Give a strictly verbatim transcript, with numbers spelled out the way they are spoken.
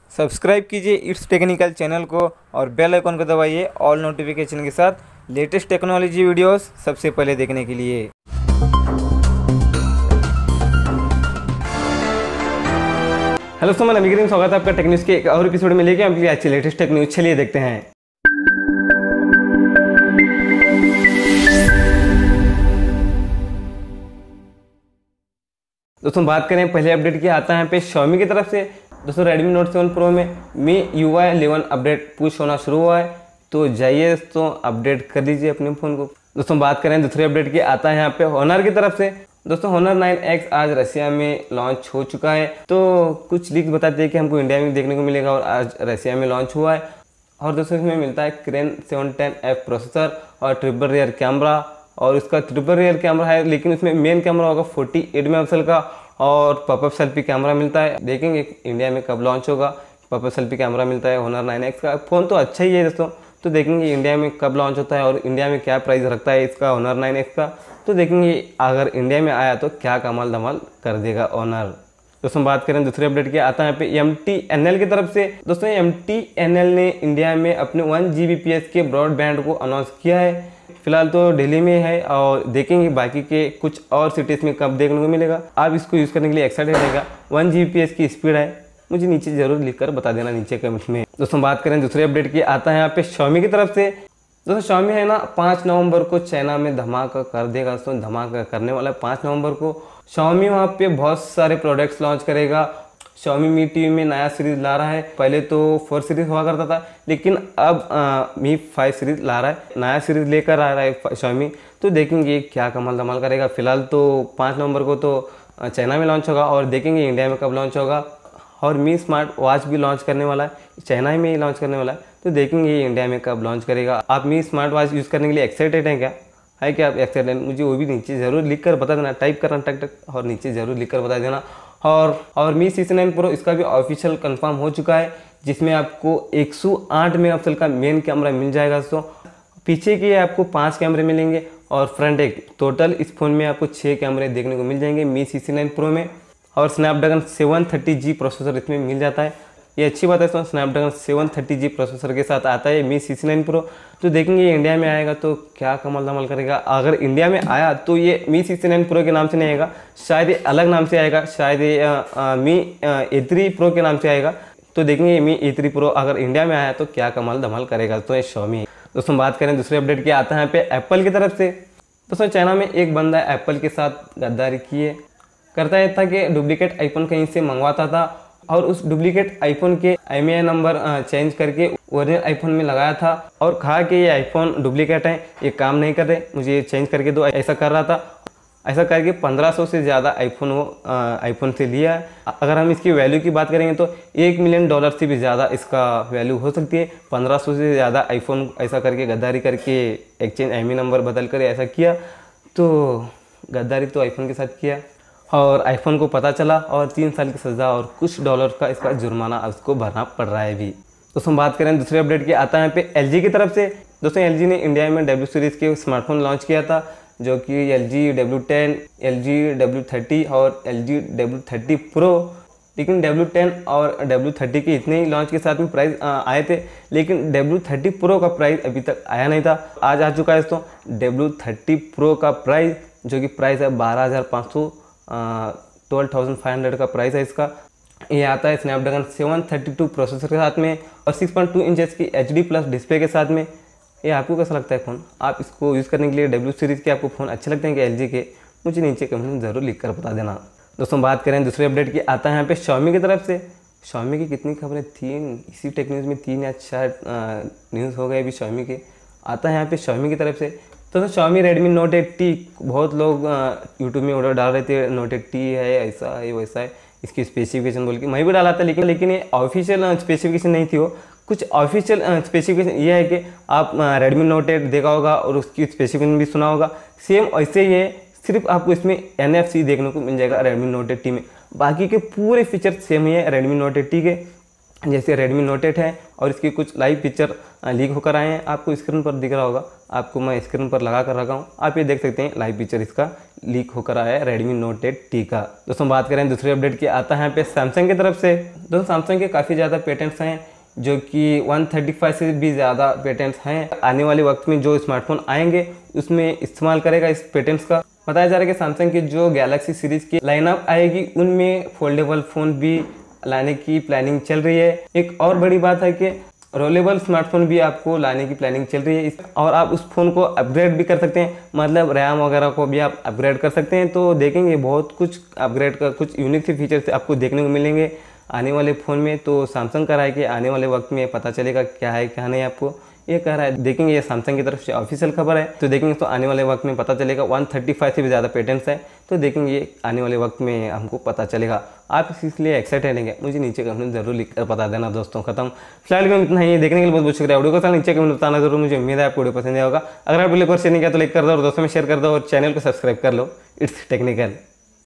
Subscribe कीजिए it's technical channel को और बेल आइकन को दबाइए ऑल नोटिफिकेशन के साथ लेटेस्ट टेक्नोलॉजी वीडियोस सबसे पहले देखने के लिए। हेलो दोस्तों, मैं नबी करीम, स्वागत है आपका टेक न्यूज़ के एक और एपिसोड में लेके आपके लिए अच्छी लेटेस्ट टेक न्यूज़। चलिए देखते हैं। दोस्तों बात करें पहले अपडेट की, आता है यहाँ पे Xiaomi की तरफ से। दोस्तों Redmi Note सेवन Pro में Mi U I eleven update push होना शुरू हुआ है, तो जाइए दोस्तों अपडेट कर लीजिए अपने फ़ोन को। दोस्तों बात करें दूसरे अपडेट की, आता है यहाँ पे Honor की तरफ से। दोस्तों Honor नाइन एक्स आज रशिया में लॉन्च हो चुका है, तो कुछ लीक्स बताते हैं कि हमको इंडिया में देखने को मिलेगा और आज रशिया में लॉन्च हुआ है। और दोस्तों इसमें मिलता है Kirin seven ten F processor और ट्रिपल रियर कैमरा, और इसका ट्रिपल रियर कैमरा है लेकिन इसमें मेन कैमरा होगा फोर्टी एट मेगापिक्सल का, और पॉपअप सेल्फी कैमरा मिलता है। देखेंगे इंडिया में कब लॉन्च होगा। पॉपअप सेल्फी कैमरा मिलता है Honor नाइन एक्स का। फ़ोन तो अच्छा ही है दोस्तों, तो देखेंगे इंडिया में कब लॉन्च होता है और इंडिया में क्या प्राइस रखता है इसका Honor नाइन एक्स का। तो देखेंगे अगर इंडिया में आया तो क्या कमाल धमाल कर देगा Honor। दोस्तों बात करें दूसरे अपडेट की, आता है यहाँ पे एम टी एन एल की तरफ से। दोस्तों एम टी एन एल ने इंडिया में अपने one G B P S के ब्रॉडबैंड को अनाउंस किया है। फिलहाल तो दिल्ली में है और देखेंगे बाकी के कुछ और सिटीज़ में कब देखने को मिलेगा। आप इसको यूज़ करने के लिए एक्साइटेड रहेगा। One G B P S की स्पीड है, मुझे नीचे जरूर लिखकर बता देना नीचे कमेंट में। दोस्तों बात करें दूसरे अपडेट की, आता है यहाँ पे Xiaomi की तरफ से। दोस्तों Xiaomi है ना पाँच नवंबर को चाइना में धमाका कर देगा। दोस्तों धमाका करने वाला है पाँच नवंबर को। Xiaomi वहाँ पे बहुत सारे प्रोडक्ट्स लॉन्च करेगा। Xiaomi मी टीवी में नया सीरीज ला रहा है। पहले तो फोर सीरीज हुआ करता था, लेकिन अब मी फाइव सीरीज ला रहा है, नया सीरीज लेकर आ रहा है Xiaomi। तो देखेंगे क्या कमाल धमाल करेगा। फिलहाल तो पाँच नवंबर को तो चाइना में लॉन्च होगा और देखेंगे इंडिया में कब लॉन्च होगा। और मी स्मार्ट वॉच भी लॉन्च करने वाला है, चाइना में ही लॉन्च करने वाला है, तो देखेंगे इंडिया में कब लॉन्च करेगा। आप मी स्मार्ट वॉच यूज़ करने के लिए एक्साइटेड हैं क्या? है क्या आप एक्साइटेड? मुझे वो भी नीचे ज़रूर लिख कर बता देना, टाइप करना टक टक और नीचे ज़रूर लिख कर बता देना। और और मी सी सी नाइन प्रो इसका भी ऑफिशियल कंफर्म हो चुका है, जिसमें आपको एक सौ आठ मेगापिक्सल का मेन कैमरा मिल जाएगा दोस्तों। पीछे के आपको पाँच कैमरे मिलेंगे और फ्रंट एक। टोटल इस फ़ोन में आपको छः कैमरे देखने को मिल जाएंगे मी सी सी नाइन प्रो में। और Snapdragon seven thirty G processor इसमें मिल जाता है, ये अच्छी बात है दोस्तों। Snapdragon seven thirty G processor के साथ आता है मी सी सी नाइन प्रो। तो देखेंगे इंडिया में आएगा तो क्या कमाल धमाल करेगा। अगर इंडिया में आया तो ये मी सी सी नाइन प्रो के नाम से नहीं आएगा, शायद ये अलग नाम से आएगा, शायद ये मी ए थ्री प्रो के नाम से आएगा। तो देखेंगे मी ए थ्री प्रो अगर इंडिया में आया तो क्या कमाल धमाल करेगा तो ये Xiaomi। दोस्तों बात करें दूसरे अपडेट की, आता है यहाँ पे एप्पल की तरफ से। दोस्तों चाइना में एक बंदा एप्पल के साथ गद्दारी किए, करता यह था कि डुप्लीकेट आईफोन कहीं से मंगवाता था और उस डुप्लीकेट आईफोन के M E I number change करके ओरिजिनल आईफोन में लगाया था और कहा कि ये आईफोन डुप्लीकेट है, ये काम नहीं कर रहे, मुझे ये चेंज करके दो। ऐसा कर रहा था। ऐसा करके पंद्रह सौ से ज़्यादा आईफोन वो आईफोन से लिया है। अगर हम इसकी वैल्यू की बात करेंगे तो एक मिलियन डॉलर से भी ज़्यादा इसका वैल्यू हो सकती है। पंद्रह सौ से ज़्यादा आईफोन ऐसा करके गद्दारी करके एक्सचेंज एम ई नंबर बदल कर ऐसा किया, तो गद्दारी तो आईफोन के साथ किया और आईफोन को पता चला और तीन साल की सज़ा और कुछ डॉलर का इसका जुर्माना उसको भरना पड़ रहा है अभी। दोस्तों बात करें दूसरे अपडेट की, आता है यहाँ पे एल जी की तरफ से। दोस्तों एल जी ने इंडिया में डब्ल्यू सीरीज़ के स्मार्टफोन लॉन्च किया था, जो कि L G W ten, L G W thirty और L G W thirty pro. लेकिन डब्ल्यू टेन और डब्ल्यू थर्टी के इतने ही लॉन्च के साथ में प्राइस आए थे, लेकिन डब्ल्यू थर्टी प्रो का प्राइस अभी तक आया नहीं था। आज आ चुका है दोस्तों डब्ल्यू थर्टी प्रो का प्राइस, जो कि प्राइस है बारह हज़ार पाँच सौ ट्वेल्व थाउजेंड फाइव हंड्रेड का प्राइस है इसका। ये आता है Snapdragon seven thirty two processor के साथ में और सिक्स पॉइंट टू इंचेस की एच डी प्लस डिस्प्ले के साथ में। ये आपको कैसा लगता है फ़ोन? आप इसको यूज़ करने के लिए डब्ल्यू सीरीज़ के आपको फ़ोन अच्छे लगते हैं कि एल जी के? मुझे नीचे कमेंट में ज़रूर लिख कर बता देना। दोस्तों बात करें दूसरे अपडेट की, आता है यहाँ पे Xiaomi की तरफ से। Xiaomi की कितनी खबरें, तीन इसी टेक न्यूज़ में तीन या चार न्यूज़ हो गए अभी Xiaomi के। आता है यहाँ पे Xiaomi की तरफ से। तो Xiaomi Redmi Note eight T, बहुत लोग यूट्यूब में ऑर्डर डाल रहे थे Note एट टी है, ऐसा है वैसा है, इसकी स्पेसिफिकेशन बोल के मैं भी डाला था, लेकिन लेकिन ये ऑफिशियल स्पेसिफिकेशन नहीं थी। वो कुछ ऑफिशियल स्पेसिफिकेशन ये है कि आप Redmi Note एट देखा होगा और उसकी स्पेसिफिकेशन भी सुना होगा, सेम ऐसे ही है, सिर्फ आपको इसमें एन एफ सी देखने को मिल जाएगा Redmi Note एट टी में। बाकी के पूरे फीचर सेम ही है Redmi Note एट टी के। जैसे Redmi Note एट है और इसकी कुछ लाइव पिक्चर लीक होकर आए हैं। आपको स्क्रीन पर दिख रहा होगा, आपको मैं स्क्रीन पर लगा कर रखा हूँ, आप ये देख सकते हैं लाइव पिक्चर इसका लीक होकर आया है Redmi Note एट टी का। दोस्तों बात करें दूसरी अपडेट की, आता है यहाँ पे सैमसंग की तरफ से। दोस्तों सैमसंग के काफ़ी ज़्यादा पेटेंट्स हैं जो कि एक सौ पैंतीस से भी ज़्यादा पेटेंट्स हैं। आने वाले वक्त में जो स्मार्टफोन आएंगे उसमें इस्तेमाल करेगा इस पेटेंट्स का। बताया जा रहा है कि सैमसंग की जो गैलेक्सी सीरीज़ की लाइनअप आएगी उनमें फोल्डेबल फ़ोन भी लाने की प्लानिंग चल रही है। एक और बड़ी बात है कि रोलेबल स्मार्टफोन भी आपको लाने की प्लानिंग चल रही है और आप उस फ़ोन को अपग्रेड भी कर सकते हैं, मतलब रैम वगैरह को भी आप अपग्रेड कर सकते हैं। तो देखेंगे बहुत कुछ अपग्रेड का कुछ यूनिक से फीचर्स आपको देखने को मिलेंगे आने वाले फ़ोन में। तो सैमसंग का रहा है कि आने वाले वक्त में पता चलेगा क्या है क्या नहीं, आपको ये कह रहा है। देखेंगे, ये सैमसंग की तरफ से ऑफिशियल खबर है, तो देखेंगे तो आने वाले वक्त में पता चलेगा। एक सौ पैंतीस से भी ज़्यादा पेटेंट्स हैं, तो देखेंगे ये आने वाले वक्त में हमको पता चलेगा। आप इसलिए एक्साइटेड हैं, मुझे नीचे कमेंट जरूर लिख कर बता देना दोस्तों। खत्म फिलहाल में इतना ही, देखने के लिए बहुत बहुत शुक्रिया। वीडियो को साथ नीचे कमेंट बताना जरूर, मुझे उम्मीद है आपको वीडियो पसंद आएगा। अगर आप वीडियो को शेयर नहीं किया तो लाइक कर दो और दोस्तों में शेयर कर दो और चैनल को सब्सक्राइब कर लो। It's technical.